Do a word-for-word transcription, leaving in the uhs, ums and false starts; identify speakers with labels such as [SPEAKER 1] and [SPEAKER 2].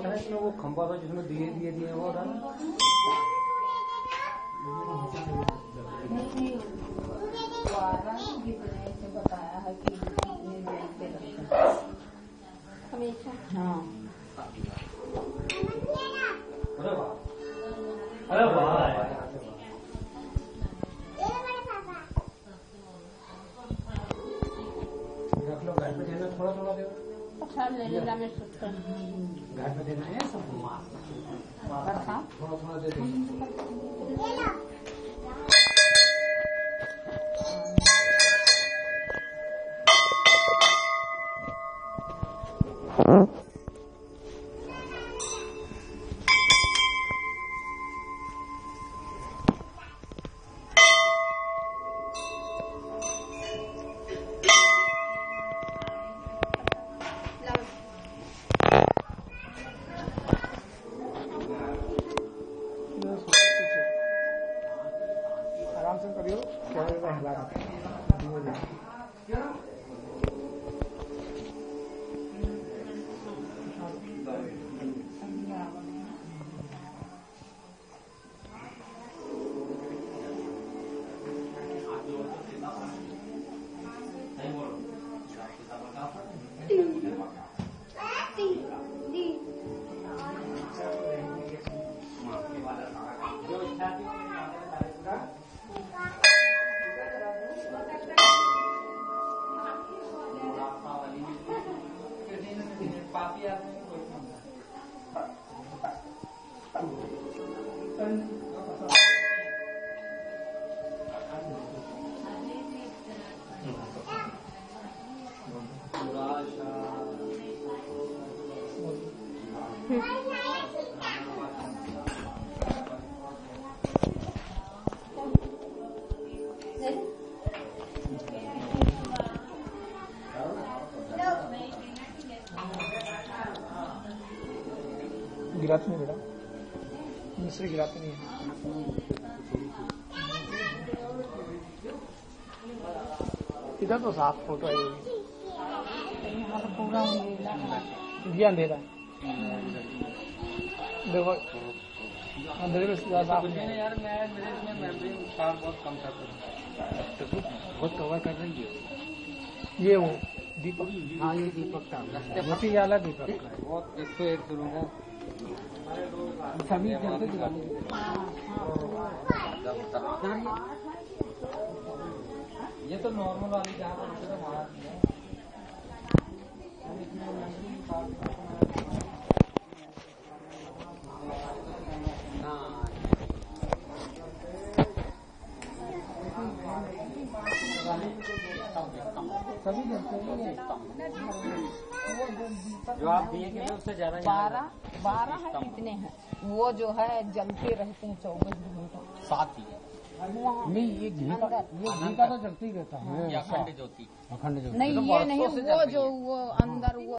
[SPEAKER 1] था ना इसमें वो खंभा था जिसमें दिए दिए दिए वो था
[SPEAKER 2] बताया है कि हमेशा हाँ
[SPEAKER 1] अरे वाह अरे वाह रख लो घर पे देना थोड़ा थोड़ा दे
[SPEAKER 2] अच्छा ले लेना मैं सोचता
[SPEAKER 1] घर पे देना है सब थोड़ा थोड़ा दे दो आराम से करियो क्या हिला गिराते नहीं बेटा मिश्री गिराते नहीं है इधर तो साफ फोटो है
[SPEAKER 2] पूरा
[SPEAKER 1] ज्ञान दे रहा है देखो अंदर में साफ नहीं यार मैं मेरे में मेमोरी नुकसान बहुत कम था बहुत कवर कर रही है ये वो दीपक हाँ ये दीपक का ज्योति वाला दीपक का बहुत एक सौ एक करूँगा सभी जल्दी दिखाने ये तो नॉर्मल वाली जहाँ पर तो हमारा सभी जो आप दिए कि उससे ज्यादा
[SPEAKER 2] बारह बारह है कितने हैं वो जो है जलते रहते हैं चौबीस घंटा
[SPEAKER 1] सात ही नहीं ये घी का ये घी का तो जलती रहता है अखंड ज्योति अखंड ज्योति
[SPEAKER 2] नहीं ये नहीं वो जो वो अंदर वो